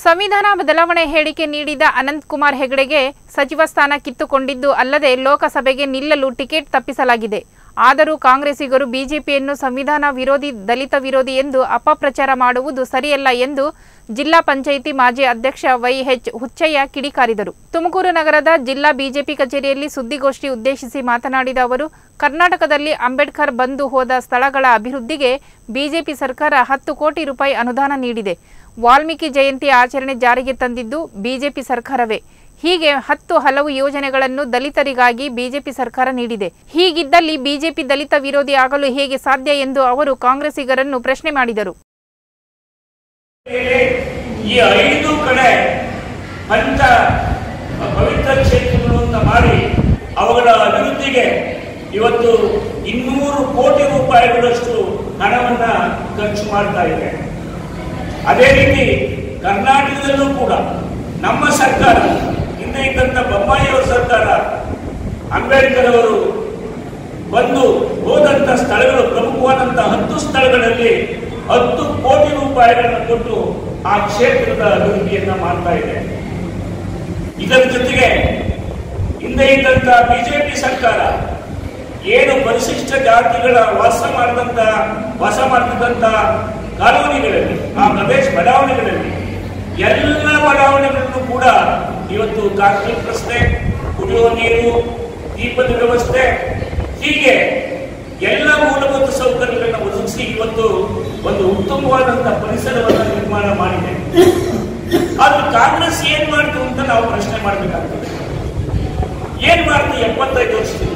ಸಂವಿಧಾನ ಬದಲಾವಣೆ ಹೇಳಿಕೆ ನೀಡಿದ ಅನಂತಕುಮಾರ್ ಹೆಗಡೆಗೆ ಸಚಿವ ಸ್ಥಾನ ಕಿತ್ತುಕೊಂಡಿದ್ದು ಅಲ್ಲದೆ ಲೋಕಸಭೆಗೆ ನಿಲ್ಲಲು ಟಿಕೆಟ್ ತಪ್ಪಿಸಲಾಗಿದೆ. ಆದರೂ ಕಾಂಗ್ರೆಸ್ಸಿಗರು ಬಿಜೆಪಿಯನ್ನು ಸಂವಿಧಾನ ವಿರೋಧಿ, ದಲಿತ ವಿರೋಧಿ ಎಂದು ಅಪಪ್ರಚಾರ ಮಾಡುವುದು ಸರಿಯಲ್ಲ ಎಂದು ಜಿಲ್ಲಾ ಪಂಚಾಯಿತಿ ಮಾಜಿ ಅಧ್ಯಕ್ಷ ವೈಎಚ್ ಹುಚ್ಚಯ್ಯ ಕಿಡಿಕಾರಿದರು. ತುಮಕೂರು ನಗರದ ಜಿಲ್ಲಾ ಬಿಜೆಪಿ ಕಚೇರಿಯಲ್ಲಿ ಸುದ್ದಿಗೋಷ್ಠಿ ಉದ್ದೇಶಿಸಿ ಮಾತನಾಡಿದ ಅವರು, ಕರ್ನಾಟಕದಲ್ಲಿ ಅಂಬೇಡ್ಕರ್ ಬಂದು ಹೋದ ಸ್ಥಳಗಳ ಅಭಿವೃದ್ಧಿಗೆ ಬಿಜೆಪಿ ಸರ್ಕಾರ 10 ಕೋಟಿ ರೂಪಾಯಿ ಅನುದಾನ ನೀಡಿದೆ. ವಾಲ್ಮೀಕಿ ಜಯಂತಿ ಆಚರಣೆ ಜಾರಿಗೆ ತಂದಿದ್ದು ಬಿಜೆಪಿ ಸರ್ಕಾರವೇ. ಹೀಗೆ 10 ಹಲವು ಯೋಜನೆಗಳನ್ನು ದಲಿತರಿಗಾಗಿ ಬಿಜೆಪಿ ಸರ್ಕಾರ ನೀಡಿದೆ. ಹೀಗಿದ್ದಲ್ಲಿ ಬಿಜೆಪಿ ದಲಿತ ವಿರೋಧಿ ಆಗಲು ಹೇಗೆ ಸಾಧ್ಯ ಎಂದು ಅವರು ಕಾಂಗ್ರೆಸ್ಸಿಗರನ್ನು ಪ್ರಶ್ನೆ ಮಾಡಿದರು. ಈ 5 ಕಡೆ ಪಂಚ ಪವಿತ್ರ ಕ್ಷೇತ್ರಗಳು ಅಂತ ಮಾಡಿ ಅವುಗಳ ಅಭಿವೃದ್ಧಿಗೆ ಇವತ್ತು 200 ಕೋಟಿ ರೂಪಾಯಿಗಳಷ್ಟು ಹಣವನ್ನ ಖರ್ಚು ಮಾಡ್ತಾ ಇದೆ. ಅದೇ ರೀತಿ ಕರ್ನಾಟಕದಲ್ಲೂ ಕೂಡ ನಮ್ಮ ಸರ್ಕಾರ, ಹಿಂದೆ ಇದ್ದಂತ ಬೊಮ್ಮಾಯಿಯವರ ಸರ್ಕಾರ, ಅಂಬೇಡ್ಕರ್ ಅವರು ಬಂದು ಹೋದಂತ ಸ್ಥಳಗಳು, ಪ್ರಮುಖವಾದಂತ 10 ಸ್ಥಳಗಳಲ್ಲಿ 10 ಕೋಟಿ ರೂಪಾಯಿಗಳನ್ನು ಕೊಟ್ಟು ಆ ಕ್ಷೇತ್ರದ ಅಭಿವೃದ್ಧಿಯನ್ನ ಮಾಡ್ತಾ ಇದೆ. ಇದರ ಜೊತೆಗೆ ಹಿಂದೆ ಇದ್ದಂತ ಬಿಜೆಪಿ ಸರ್ಕಾರ ಏನು ಪರಿಶಿಷ್ಟ ಜಾತಿಗಳ ವಾಸ ಮಾಡ್ತಿದ್ದಂತ ಕಾಲೋನಿಗಳಲ್ಲಿ, ಆ ಪ್ರದೇಶ ಬಡಾವಣೆಗಳಲ್ಲಿ ಎಲ್ಲ ಬಡಾವಣೆಗಳನ್ನು ಕೂಡ ಇವತ್ತು ಕಾಂಕ್ರೀಟ್ ರಸ್ತೆ, ಕುಡಿಯುವ ನೀರು, ದೀಪದ ವ್ಯವಸ್ಥೆ, ಹೀಗೆ ಎಲ್ಲ ಮೂಲಭೂತ ಸೌಕರ್ಯಗಳನ್ನು ಒದಗಿಸಿ ಇವತ್ತು ಒಂದು ಉತ್ತಮವಾದಂತಹ ಪರಿಸರವನ್ನು ನಿರ್ಮಾಣ ಮಾಡಿದೆ. ಆದ್ರೆ ಕಾಂಗ್ರೆಸ್ ಏನ್ ಮಾಡ್ತು ಅಂತ ನಾವು ಪ್ರಶ್ನೆ ಮಾಡಬೇಕಾಗ್ತದೆ. ಏನ್ ಮಾಡ್ತು 75 ವರ್ಷದಿಂದ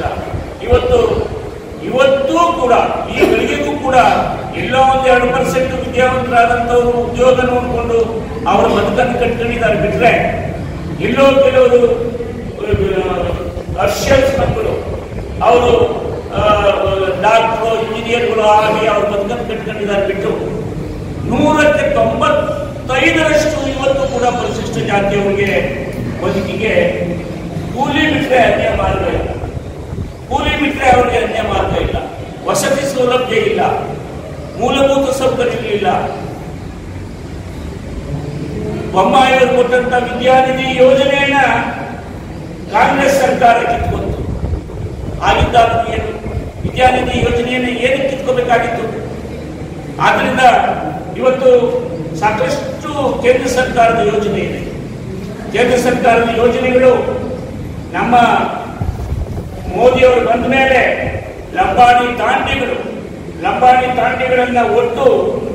ಇವತ್ತೂ ಕೂಡ ಈ ಗಳಿಗೆಗೂ ಕೂಡ ಎಲ್ಲೋ 2% ವಿದ್ಯಾವಂತರಾದಂತವರು ಉದ್ಯೋಗ ನೋಡಿಕೊಂಡು ಅವರ ಬದುಕನ್ನು ಕಟ್ಕೊಂಡಿದ್ದಾರೆ ಬಿಟ್ರೆ, ಎಲ್ಲೋ ಕೆಲವರು ಅರ್ಷಿಯಲ್ಸ್ ಮಕ್ಕಳು ಅವರು ಡಾಕ್ಟರ್, ಇಂಜಿನಿಯರ್ಗಳು ಆಗಿ ಅವ್ರ ಬದುಕನ್ನು ಕಟ್ಕೊಂಡಿದ್ದಾರೆ ಬಿಟ್ಟು 100ಕ್ಕೆ 95ರಷ್ಟು ಇವತ್ತು ಕೂಡ ಪರಿಶಿಷ್ಟ ಜಾತಿಯವರಿಗೆ ಬದುಕಿಗೆ ಕೂಲಿ ಬಿಟ್ಟರೆ ಅನ್ಯ ಮಾರ್ಗ ಇಲ್ಲ. ಕೂಲಿ ಬಿಟ್ಟರೆ ಅವರಿಗೆ ಅನ್ಯ ಮಾರ್ಗ ಇಲ್ಲ. ವಸತಿ ಸೌಲಭ್ಯ ಇಲ್ಲ, ಮೂಲಭೂತ ಸೌಕರ್ಯಗಳಿಲ್ಲ. ಬೊಮ್ಮಾಯಿಯವರು ಕೊಟ್ಟಂತ ವಿದ್ಯಾನಿಧಿ ಯೋಜನೆಯನ್ನ ಕಾಂಗ್ರೆಸ್ ಸರ್ಕಾರ ಕಿತ್ಕೊಂತು. ಆಗಿದ್ದಾಗ ಏನು ವಿದ್ಯಾನಿಧಿ ಯೋಜನೆಯನ್ನು ಏನು ಕಿತ್ಕೋಬೇಕಾಗಿತ್ತು? ಆದ್ರಿಂದ ಇವತ್ತು ಸಾಕಷ್ಟು ಕೇಂದ್ರ ಸರ್ಕಾರದ ಯೋಜನೆ ಇದೆ. ಕೇಂದ್ರ ಸರ್ಕಾರದ ಯೋಜನೆಗಳು ನಮ್ಮ ಮೋದಿಯವರು ಬಂದ ಮೇಲೆ ಲಂಬಾಣಿ ತಾಂಡಿಗಳನ್ನ ಒಟ್ಟು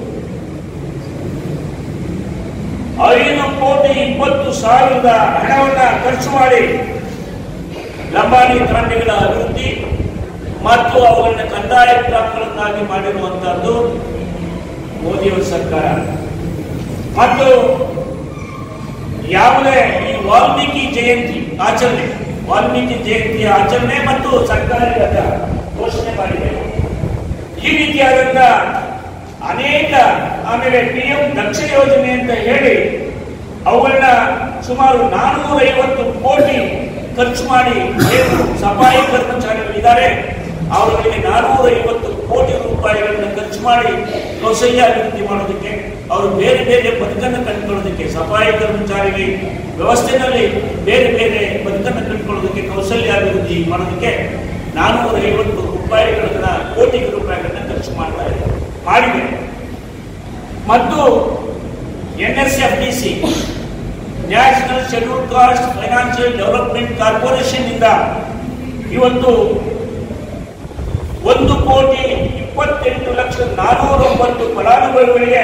5,20,00,000 ಹಣವನ್ನ ಖರ್ಚು ಮಾಡಿ ಲಂಬಾಣಿ ತಾಂಡಿಗಳ ಅಭಿವೃದ್ಧಿ ಮತ್ತು ಅವುಗಳನ್ನ ಕಂದಾಯ ಗ್ರಾಮಗಳನ್ನಾಗಿ ಮಾಡಿರುವಂತಹದ್ದು ಮೋದಿಯವರ ಸರ್ಕಾರ. ಮತ್ತು ಯಾವುದೇ ಈ ವಾಲ್ಮೀಕಿ ಜಯಂತಿ ಆಚರಣೆ ಮತ್ತು ಸರ್ಕಾರಿ ರಜಾ ಘೋಷಣೆ ಮಾಡಿದೆ. ಈ ರೀತಿಯಾದಂತ ಅನೇಕ, ಆಮೇಲೆ PM ದಕ್ಷ ಯೋಜನೆ ಅಂತ ಹೇಳಿ ಅವುಗಳನ್ನ ಸುಮಾರು 450 ಕೋಟಿ ಖರ್ಚು ಮಾಡಿ ಸಫಾಯಿ ಕರ್ಮಚಾರಿಗಳಿದ್ದಾರೆ, ಅವರಿಗೆ 450 ಕೋಟಿ ರೂಪಾಯಿಗಳನ್ನು ಖರ್ಚು ಮಾಡಿ ಕೌಶಲ್ಯ ಅಭಿವೃದ್ಧಿ ಮಾಡೋದಕ್ಕೆ, ಅವರು ಬೇರೆ ಬೇರೆ ಬದುಕನ್ನು ಕಂಡುಕೊಳ್ಳೋದಕ್ಕೆ, ಸಫಾಯಿ ಕರ್ಮಚಾರಿ ವ್ಯವಸ್ಥೆಯಲ್ಲಿ ಬೇರೆ ಬೇರೆ ಬದುಕನ್ನು ಕಂಡುಕೊಳ್ಳೋದಕ್ಕೆ, ಕೌಶಲ್ಯ ಅಭಿವೃದ್ಧಿ ಮಾಡೋದಕ್ಕೆ 450 ಕೋಟಿ ರೂಪಾಯಿಗಳನ್ನ ಖರ್ಚು ಮಾಡಿದೆ. ಮತ್ತು NSFDC, national schedule caste financial development corporation ಇಂದ ಇವತ್ತು 1,28,409 ಫಲಾನುಭವಿಗಳಿಗೆ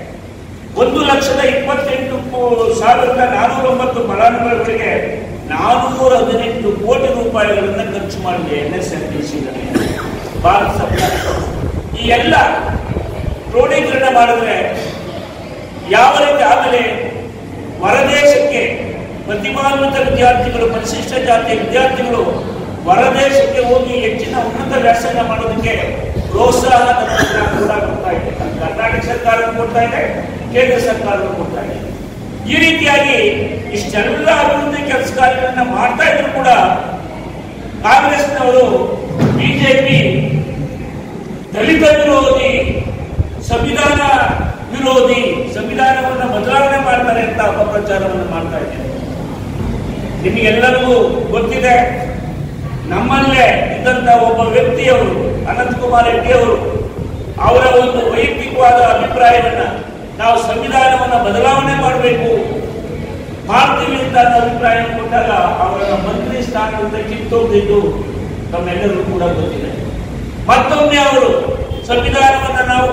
1,28,409 ಫಲಾನುಭವಿಗಳಿಗೆ 418 ಕೋಟಿ ರೂಪಾಯಿಗಳನ್ನು ಖರ್ಚು ಮಾಡಿದೆ NSFDC ಭಾರತ ಸರ್ಕಾರ. ಈ ಎಲ್ಲ ಕ್ರೋಢೀಕರಣ ಮಾಡಿದ್ರೆ ಯಾವ ರೀತಿ ಆಮೇಲೆ ಹೊರದೇಶಕ್ಕೆ ಪ್ರತಿಭಾನ್ವಿತ ವಿದ್ಯಾರ್ಥಿಗಳು, ಪರಿಶಿಷ್ಟ ಜಾತಿಯ ವಿದ್ಯಾರ್ಥಿಗಳು ಹೊರದೇಶಕ್ಕೆ ಹೋಗಿ ಹೆಚ್ಚಿನ ಉನ್ನತ ವ್ಯಾಸಂಗ ಮಾಡೋದಕ್ಕೆ ಪ್ರೋತ್ಸಾಹ ಕೂಡ ಕೊಡ್ತಾ ಇದೆ. ಕರ್ನಾಟಕ ಸರ್ಕಾರ ಕೊಡ್ತಾ ಇದೆ, ಕೇಂದ್ರ ಸರ್ಕಾರ ಕೊಡ್ತಾ ಇದೆ. ಈ ರೀತಿಯಾಗಿ ಇಷ್ಟೆಲ್ಲ ಅಭಿವೃದ್ಧಿ ಕೆಲಸ ಕಾರ್ಯಗಳನ್ನ ಮಾಡ್ತಾ ಇದ್ರು ಕೂಡ ಕಾಂಗ್ರೆಸ್ನವರು, ಬಿಜೆಪಿ ದಲಿತ ವಿರೋಧಿ, ಸಂವಿಧಾನ ವಿರೋಧಿ, ಸಂವಿಧಾನವನ್ನು ಬದಲಾವಣೆ ಮಾಡ್ತಾರೆ ಅಂತ ಅಪಪ್ರಚಾರವನ್ನು ಮಾಡ್ತಾ ಇದ್ದಾರೆ. ನಿಮಗೆಲ್ಲರಿಗೂ ಗೊತ್ತಿದೆ, ನಮ್ಮಲ್ಲೇ ಇದ್ದಂತ ಒಬ್ಬ ವ್ಯಕ್ತಿಯವರು ಅನಂತಕುಮಾರ್ ಹೆಗಡೆ ಅವರು ಅವರ ಒಂದು ವೈಯಕ್ತಿಕವಾದ ಅಭಿಪ್ರಾಯವನ್ನ ನಾವು ಸಂವಿಧಾನವನ್ನ ಬದಲಾವಣೆ ಮಾಡಬೇಕು ಮಾಡ್ತೀವಿ ಅಂತ ಅಭಿಪ್ರಾಯ ಕೊಟ್ಟಾಗ ಅವರ ಮಂತ್ರಿ ಸ್ಥಾನದಿಂದ ಕಿತ್ತೋಗಿದ್ದು ನಮ್ಮೆಲ್ಲರಿಗೂ ಕೂಡ ಗೊತ್ತಿದೆ. ಮತ್ತೊಮ್ಮೆ ಅವರು ಸಂವಿಧಾನವನ್ನ ನಾವು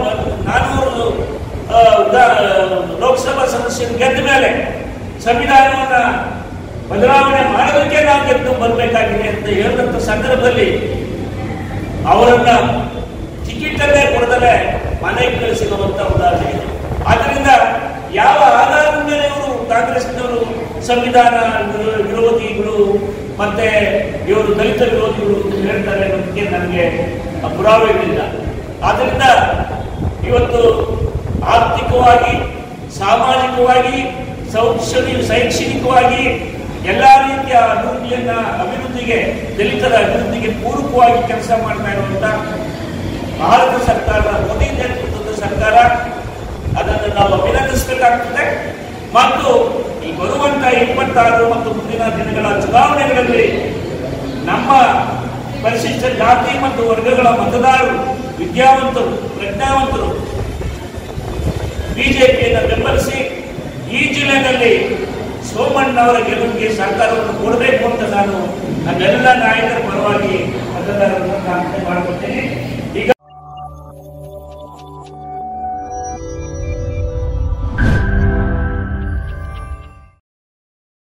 400 ಲೋಕಸಭಾ ಸದಸ್ಯರು ಗೆದ್ದ ಮೇಲೆ ಸಂವಿಧಾನವನ್ನ ಬದಲಾವಣೆ ಮಾಡೋದಕ್ಕೆ ನಾವು ಗೆದ್ದು ಬರಬೇಕಾಗಿದೆ ಅಂತ ಹೇಳಿದಂತ ಸಂದರ್ಭದಲ್ಲಿ ಅವರನ್ನ ಟಿಕೆಟ್ ಅಲ್ಲೇ ಕೊಡದಲ್ಲೇ ಮನೆಗೆ ಕಳಿಸಿರುವಂತ ಉದಾಹರಣೆ ಇದೆ. ಆದ್ದರಿಂದ ಯಾವ ಆಧಾರದ ಮೇಲೆ ಇವರು ಕಾಂಗ್ರೆಸ್ನವರು ಸಂವಿಧಾನ ವಿರೋಧಿಗಳು ಮತ್ತೆ ಇವರು ದಲಿತ ವಿರೋಧಿಗಳು ಹೇಳ್ತಾರೆ ಅನ್ನೋದಕ್ಕೆ ನನಗೆ ಪುರಾವೆಗಳಿಲ್ಲ. ಆದ್ದರಿಂದ ಇವತ್ತು ಆರ್ಥಿಕವಾಗಿ, ಸಾಮಾಜಿಕವಾಗಿ, ಶೈಕ್ಷಣಿಕವಾಗಿ ಎಲ್ಲಾ ರೀತಿಯ ಅಭಿವೃದ್ಧಿಗೆ, ದಲಿತರ ಅಭಿವೃದ್ಧಿಗೆ ಪೂರಕವಾಗಿ ಕೆಲಸ ಮಾಡ್ತಾ ಇರುವಂತ ಭಾರತ ಸರ್ಕಾರ, ಮೋದಿ ನೇತೃತ್ವದ ಸರ್ಕಾರ, ಅದನ್ನು ನಾವು ಅಭಿನಂದಿಸಬೇಕಾಗ್ತದೆ. ಮತ್ತು ಈ ಬರುವಂತ 26 ಮತ್ತು ಮುಂದಿನ ದಿನಗಳ ಚುನಾವಣೆಗಳಲ್ಲಿ ನಮ್ಮ ಪರಿಶಿಷ್ಟ ಜಾತಿ ಮತ್ತು ವರ್ಗಗಳ ಮತದಾರರು, ವಿದ್ಯಾವಂತರು, ಪ್ರಜ್ಞಾವಂತರು ಬಿಜೆಪಿಯನ್ನು ಬೆಂಬಲಿಸಿ ಈ ಜಿಲ್ಲೆಯಲ್ಲಿ ಸೋಮಣ್ಣವರ ಗೆಲುವಿಗೆ ಸಹಕಾರವನ್ನು ಕೊಡಬೇಕು ಅಂತ ನಾನು ನಮ್ಮೆಲ್ಲ ನಾಯಕರ ಪರವಾಗಿ ಮತದಾರರನ್ನು ಕಾಂಕ್ಷೆ ಮಾಡಿಕೊಡ್ತೇನೆ.